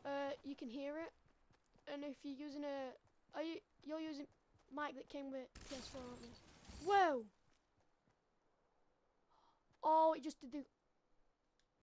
you can hear it, and if you're using you're using mic that came with PS4, aren't you? Whoa! Oh, it just did the